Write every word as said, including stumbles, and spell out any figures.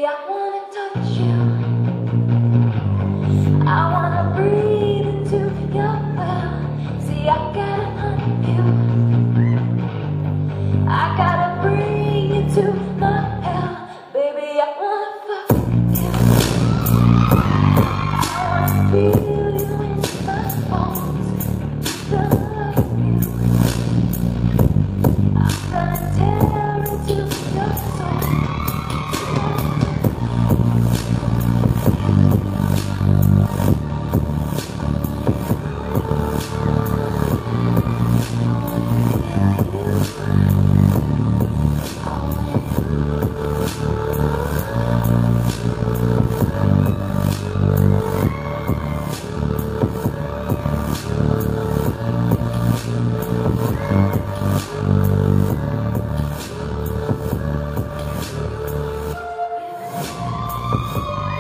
Baby, I wanna touch you. I wanna breathe into your well. See, I gotta hunt you. I gotta bring you to my hell. Baby, I wanna fuck you. I wanna feel you in my bones. Love you. I'm gonna tear into your soul. Yeah.